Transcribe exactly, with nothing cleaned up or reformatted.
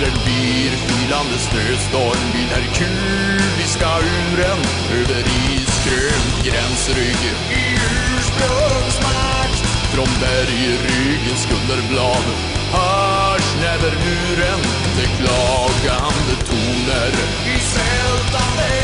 den virfilande snöstorm vid herkuliska uren över iskrönt gränsrygg i ursprungsmakt. Från bergryggens skulderblad hörs nävermuren med klagande toner i svältande